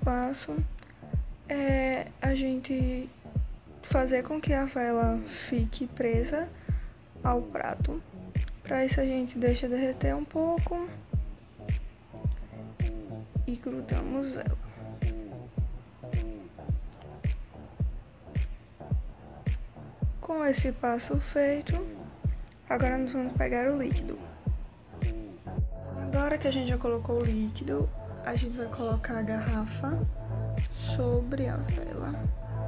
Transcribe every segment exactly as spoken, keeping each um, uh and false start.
passo é a gente fazer com que a vela fique presa ao prato. Para isso a gente deixa derreter um pouco e grudamos ela. Com esse passo feito, agora nós vamos pegar o líquido. Agora que a gente já colocou o líquido, a gente vai colocar a garrafa sobre a vela.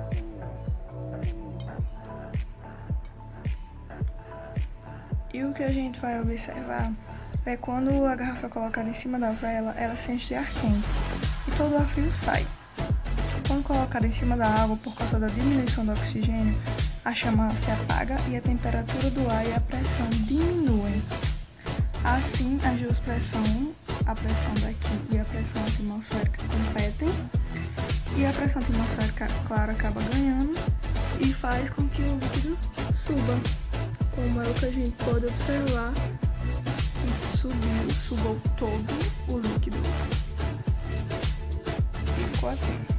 E o que a gente vai observar é quando a garrafa é colocada em cima da vela, ela se enche de ar quente e todo o ar frio sai. Quando colocada em cima da água, por causa da diminuição do oxigênio, a chama se apaga e a temperatura do ar e a pressão diminuem. Assim, as duas pressões, a pressão daqui e a pressão atmosférica, competem, e a pressão atmosférica, claro, acaba ganhando e faz com que o líquido suba, como é o que a gente pode observar, e subiu, subou todo o líquido. Ficou assim.